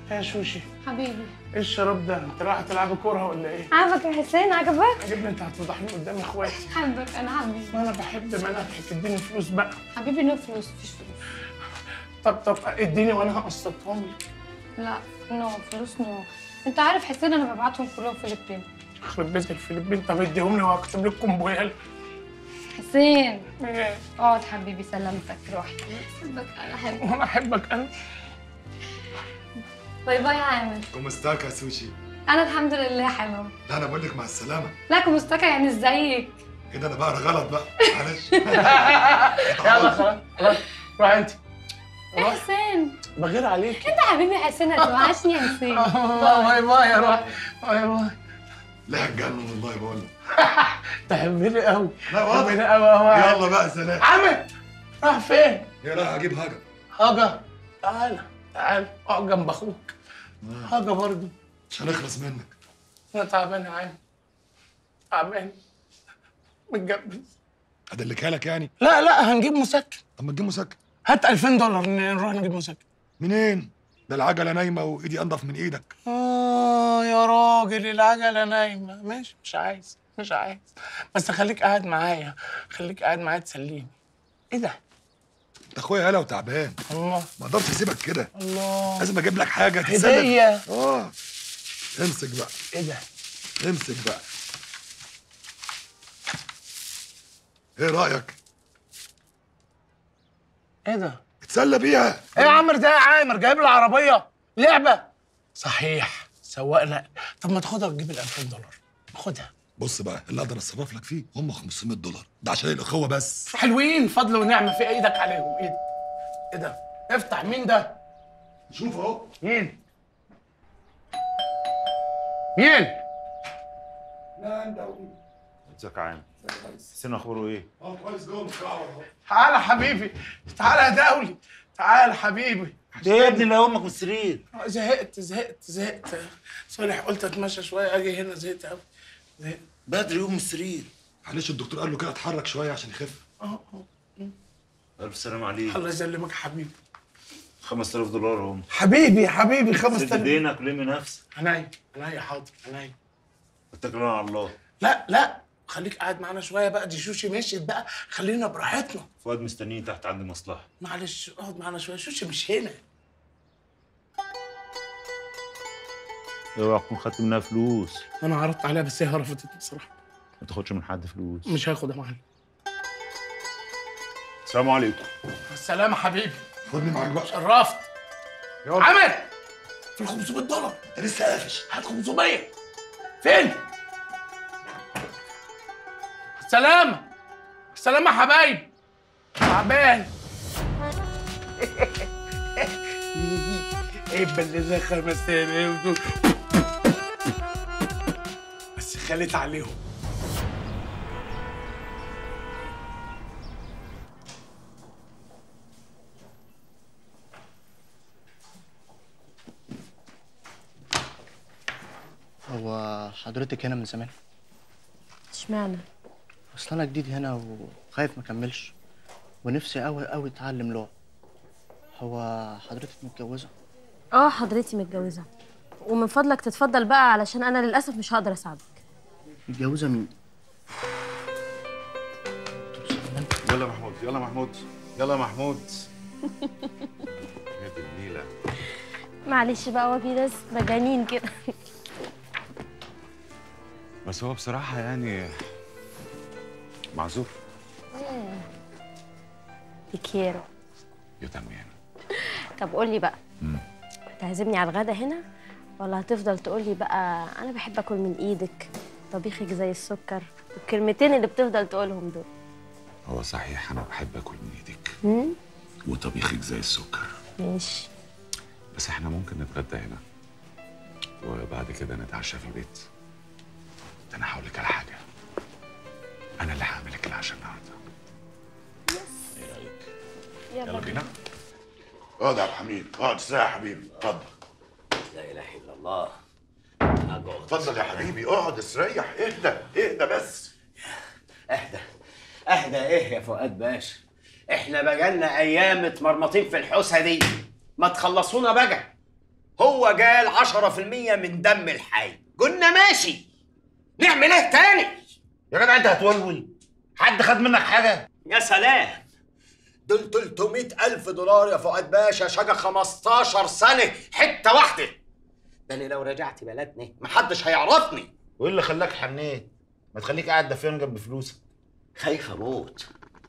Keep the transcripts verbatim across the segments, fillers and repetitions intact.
يا شوشي حبيبي ايه الشراب ده؟ انت رايحه تلعبي كوره ولا ايه؟ عجبك يا حسين؟ عجبك؟ عجبني، انت هتفضحني قدام اخواتي. حبك انا حبيبي. ما انا بحب مناخك، اديني فلوس بقى. حبيبي نو فلوس، مفيش فلوس. طب طب اديني وانا هقسطهم لك. لا نو فلوس نو. انت عارف حسين انا ببعتهم كلهم فلبين. يخرب بيت الفلبين. طب اديهم لي وهكتب لك كومبويال. حسين ايه؟ اقعد حبيبي، سلامتك، روح. بحبك انا حبيبي. وانا احبك انا. باي باي يا عامر. كومستاكا يا سوشي؟ انا الحمد لله حلو. لا انا بقول لك مع السلامه. لا كومستاكا يعني ازيك؟ ايه ده؟ انا بقرا غلط بقى، معلش. يلا خلاص خلاص روح انت. يا حسين بغير عليك. انت حبيبي حسين، هتوحشني يا حسين. باي باي يا روح. باي باي. لا هتجنن والله بقول لك. تحبني قوي. لا واضح. تحبني قوي قوي. يلا بقى سلام. عامر راح فين؟ يا رايح اجيب حاجه. هاجا تعالى تعالى اقعد جنب اخوك. هاجا برضه مش هنخلص منك. انا تعبان يا عم، تعبان متجبس. ادلكها لك يعني؟ لا لا هنجيب مسكن. طب ما تجيب مسكن. هات ألفين دولار نروح نجيب مسكن. منين؟ ده العجله نايمه وايدي انضف من ايدك. اه يا راجل العجله نايمه. ماشي مش عايز مش عايز، بس خليك قاعد معايا، خليك قاعد معايا تسليني. ايه ده؟ انت اخويا هلا وتعبان. الله. ما اقدرش اسيبك كده. الله. لازم اجيب لك حاجه تتسلم. هديه. اه امسك بقى. ايه ده؟ امسك بقى. ايه رايك؟ ايه ده؟ اتسلى بيها. ايه يا عمرو ده يا عامر؟ جايب لي عربيه لعبه؟ صحيح سواقنا. طب ما تاخدها وتجيب ال ألفين دولار. خدها. بص بقى اللي اقدر اتصرف لك فيه هم خمسمية دولار، ده عشان الاخوه بس. حلوين فضل ونعمه في ايدك عليهم. ايه ده؟ ايه ده؟ افتح. مين ده؟ شوف اهو. مين؟ مين؟ لا انت ومين؟ ازيك يا عم؟ حسين اخباره ايه؟ اه كويس جوه متكعور اهو. تعالى حبيبي، تعالى يا دولي، تعالى حبيبي. ده يا ابني اللي يومك من السرير. زهقت زهقت زهقت. صالح قلت اتمشى شويه اجي هنا، زهقت قوي. زهقت. بدري يوم من السرير. معلش الدكتور قال له كده اتحرك شويه عشان يخف. اه اه. الف سلامة عليك. الله يسلمك يا حبيبي. خمسة آلاف دولار هم. حبيبي حبيبي خمس سد تلاف. دينك ولم نفسك. عينيا عينيا حاضر عينيا. اتكل على الله. لا لا خليك قاعد معانا شويه بقى، دي شوشي مشيت بقى، خلينا براحتنا. فؤاد مستنيني تحت عندي مصلحة. معلش اقعد معانا شويه، شوشي مش هنا. اوعى تكون خدت منها فلوس. انا عرضت عليها بس هي رفضت بصراحه. ما تاخدش من حد فلوس. مش هاخد يا معلم. السلام عليكم. السلام حبيبي. خدني معاك بقى. شرفت. يلا. عمل في ال خمسمية دولار. انت لسه قافش. هات خمسمية. فين؟ سلامة سلامة يا حبايبي. تعبان. ايه بلغة خمس آلاف دول بس خليت عليهم. هو حضرتك هنا من زمان؟ اشمعنى؟ اصل انا جديد هنا وخايف ما اكملش، ونفسي قوي قوي اتعلم لغه. هو حضرتك متجوزه؟ اه حضرتي متجوزه، ومن فضلك تتفضل بقى علشان انا للاسف مش هقدر اساعدك. متجوزه مين؟ يلا محمود يلا محمود يلا محمود. يا دي النيلة. معلش بقى، هو في ناس مجانين كده. بس هو بصراحة يعني معذور. تكيرو. يا تمام. طب قول لي بقى، امم هتعزمني على الغدا هنا ولا هتفضل تقول لي بقى انا بحب اكل من ايدك، طبيخك زي السكر، والكلمتين اللي بتفضل تقولهم دول؟ هو صحيح أنا بحب آكل من إيدك. امم وطبيخك زي السكر. ماشي. بس إحنا ممكن نتغدى هنا وبعد كده نتعشى في البيت. ده أنا هقول لك على حاجة، أنا اللي هعمل لك العشاء النهارده. يس. إيه رأيك؟ يلا, يلا بينا. اقعد يا عبد الحميد، اقعد استريح يا حبيبي، اتفضل. لا اله الا الله. اتفضل يا حبيبي، اقعد استريح، اهدى اهدى بس. اهدى اهدى ايه يا فؤاد باشا؟ احنا بقالنا ايام متمرمطين في الحوسه دي، ما تخلصونا بقى. هو قال عشرة في المية من دم الحي، قلنا ماشي، نعمل ايه تاني؟ يا جدع انت هتولول، حد خد منك حاجه؟ يا سلام، دول تلتمية ألف دولار يا فؤاد باشا، شقة خمستاشر سنة حتة واحدة. ده أنا لو رجعت بلدنا محدش هيعرفني. وايه اللي خلاك حنيت؟ ما تخليك قاعد دفيان جنب فلوسك. خايف أموت،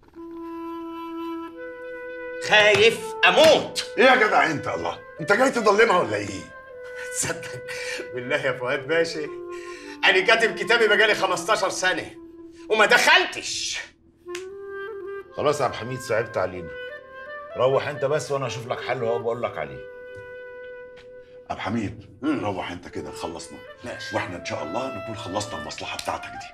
خايف أموت. ايه يا جدع انت؟ الله، انت جاي تضلمها ولا ايه؟ تصدق بالله يا فؤاد باشا أنا كاتب كتابي بقالي خمستاشر سنة وما دخلتش. خلاص يا عبد الحميد صعبت علينا، روح انت بس وانا اشوف لك حل اهو بقول لك عليه. ابو حميد روح انت كده، خلصنا ماشي، واحنا ان شاء الله نكون خلصنا المصلحه بتاعتك دي.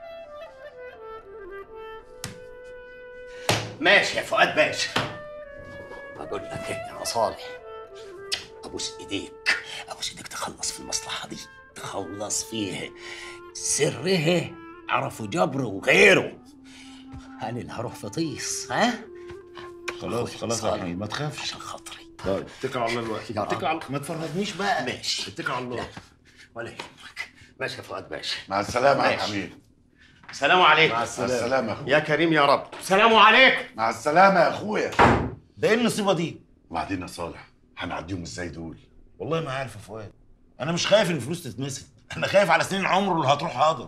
ماشي يا فؤاد باشا. بقول لك ايه يا صالح، ابوس ايديك، ابوس ايديك تخلص في المصلحه دي، تخلص فيها سرها عرفوا جبره وغيره. انا اللي هروح في طيس. ها خلاص خلاص يا حبيبي ما تخافش عشان خاطري. طيب اتكل على الله دلوقتي، اتكل على ما تفرجنيش بقى. ماشي اتكل على الله. ولا يهمك. ماشي يا فؤاد باشا. مع السلامه يا ماشي. حبيبي. السلام عليكم. مع السلامه. مع السلامه يا اخويا. يا كريم يا رب. السلام عليكم. مع السلامه يا اخويا. ده ايه النصيبه دي؟ وبعدين يا صالح هنعديهم ازاي دول؟ والله ما عارف يا فؤاد، انا مش خايف ان الفلوس تتمسك، انا خايف على سنين عمره اللي هتروح هدر.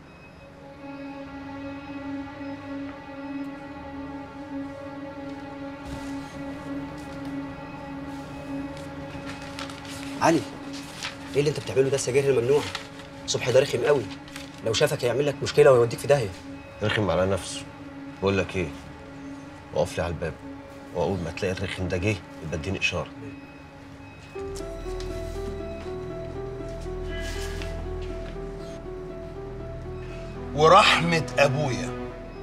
علي، ايه اللي انت بتعمله ده؟ السجاير الممنوعه. صبحي ده رخم قوي، لو شافك هيعمل لك مشكله ويوديك في داهيه. رخم على نفسه. بقول لك ايه، اقف لي على الباب واول ما تلاقي الرخم ده جه يبقى اديني اشاره. ورحمه ابويا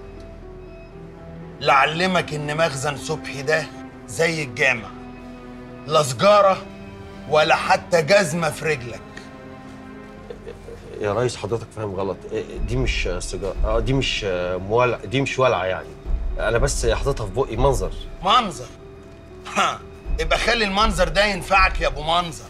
لعلمك ان مخزن صبحي ده زي الجامع، لا سجاره ولا حتى جزمه في رجلك. يا ريس حضرتك فاهم غلط، دي مش سيجاره، اه دي مش مولع، دي مش ولعه يعني، انا بس حاططها في بقي منظر. منظر؟ ها، يبقى خلي المنظر ده ينفعك يا ابو منظر.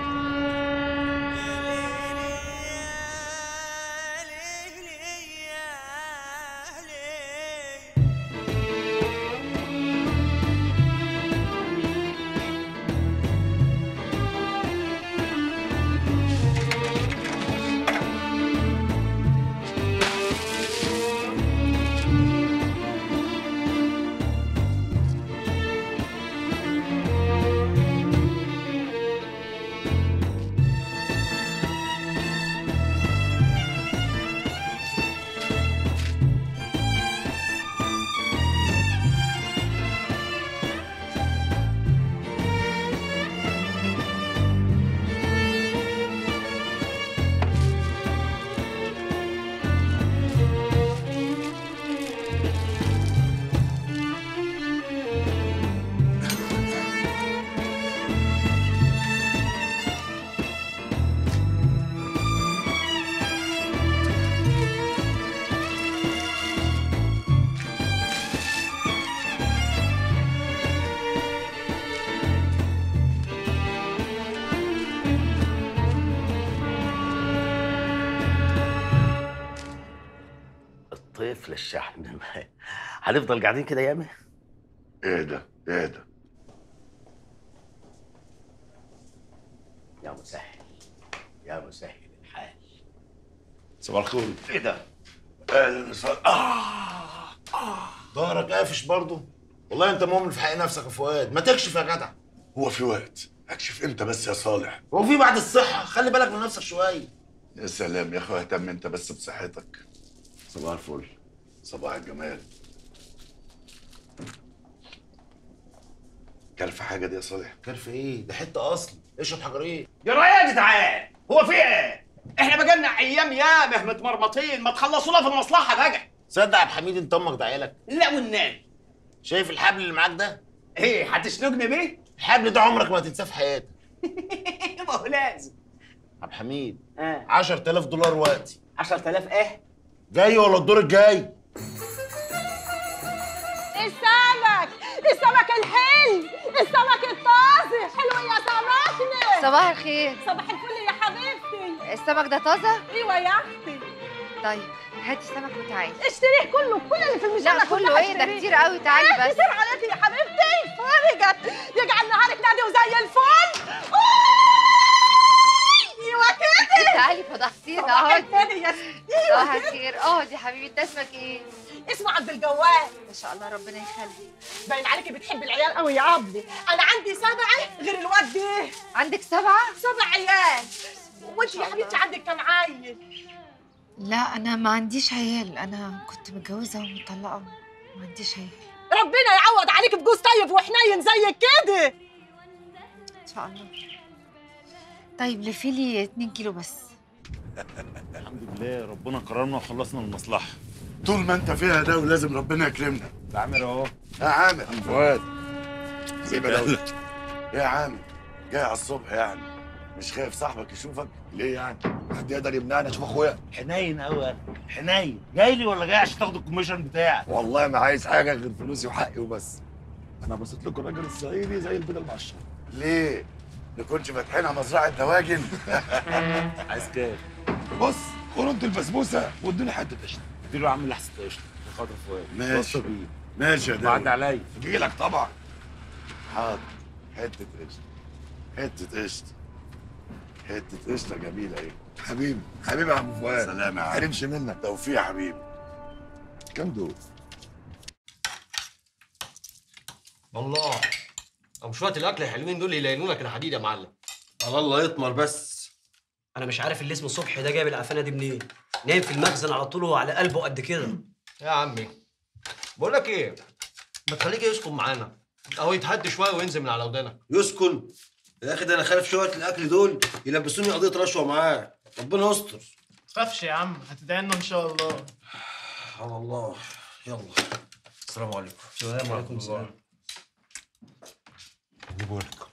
طفل الشحن. هنفضل قاعدين كده ياما؟ ايه ده؟ ايه ده؟ يا مسهل يا مسهل الحال. صباح الخير. ايه ده؟ اهلا وسهلا. اه اه ظهرك قافش برضه؟ والله انت مؤمن في حق نفسك يا فؤاد، ما تكشف يا جدع. هو في وقت اكشف امتى بس يا صالح؟ هو في بعد الصحه، خلي بالك من نفسك شويه. يا سلام يا اخويا، اهتم انت بس بصحتك. صباح الفل. صباح الجمال. كلف حاجه دي يا صالح؟ كلف ايه؟ ده حته اصل، اشرب حجرين. يا رايق يا جدعان، هو في ايه؟ احنا بقالنا ايام ياما متمرمطين، ما تخلصونا في المصلحه بقى. صدق يا عبد الحميد انت امك دعيلك؟ لا والنبي. شايف الحبل اللي معاك ده؟ ايه هتشنقني بيه؟ الحبل ده عمرك ما هتنساه في حياتك. ما هو لازم. عبد الحميد اه عشرة آلاف دولار وقتي. عشرة آلاف ايه؟ جاي ولا الدور الجاي؟ السمك السمك الحلو، السمك الطازج حلو يا سمكنا. صباح الخير. صباح الفل يا حبيبتي. السمك ده طازه؟ ايوه يا اختي. طيب هاتي السمك وتعالي. اشتريه كله، كل اللي في المجله لا كله ايه ده كتير قوي. تعالي بس. كتير عليكي يا حبيبتي. فرجت يجعل نهارك نادي وزي الفل. ايوه كده. تعالي فضحتينا. صباح اقعدي. الخير يا ستي. صباح الخير. اقعدي يا حبيبي. ده اسمك ايه؟ اسمه عبد الجواد. ما شاء الله ربنا يخليك. باين عليكي بتحبي العيال قوي يا عبدي. انا عندي سبعه غير الواد ده. عندك سبعه؟ سبع عيال. وانت يا حبيبتي عندك كام عيل؟ لا انا ما عنديش عيال، انا كنت متجوزه ومطلقه، ما عنديش عيال. ربنا يعوض عليك بجوز طيب وحنين زيك كده ان شاء الله. طيب لفي لي اتنين كيلو بس. الحمد لله ربنا كرمنا وخلصنا المصلحه. طول ما انت فيها ده ولازم ربنا يكرمنا. ده عامر اهو. يا عامر فؤاد زي بلاوي. يا عامر جاي على الصبح يعني، مش خايف صاحبك يشوفك؟ ليه يعني؟ حد يقدر يمنعني اشوف اخويا؟ حنين قوي حنين. جاي لي ولا جاي عشان تاخد الكوميشن بتاعك؟ والله ما عايز حاجه غير فلوسي وحقي وبس. انا بصيت لكم الراجل الصعيدي زي البيضه المقشره. ليه؟ نكونش فاتحينها مزرعه دواجن؟ عايز كام؟ بص خدوا انتوا البسبوسه وادوني حته قشطه. اديله يا عم لحسه قشطه خاطر فؤاد. ماشي ماشي يا داوود. بعد عليا. اجي لك طبعا. حاضر. حته قشطه حته قشطه حته قشطه جميله ايه. حبيبي حبيبي يا عم فؤاد. سلام يا عم. حرمش منك. توفيق يا حبيبي. كام دول؟ الله. او شويه الاكل الحلوين دول يلينوا لك الحديد يا معلم. على الله يطمر بس. انا مش عارف اللي اسمه صبحي ده جايب العفانه دي منين؟ نايم في المخزن على طول وهو على قلبه قد كده. يا عمي بقول لك ايه، ما تخليك يسكن معانا اهو، يتهدي شويه وينزل من على ودانك. يسكن يا اخي، ده انا خايف شويه الاكل دول يلبسوني قضيه رشوه معاه. ربنا يستر. تخافش يا عم، هتدعي لنا ان شاء الله. على الله. يلا السلام عليكم. السلام عليكم. السلام. جيبوا لك.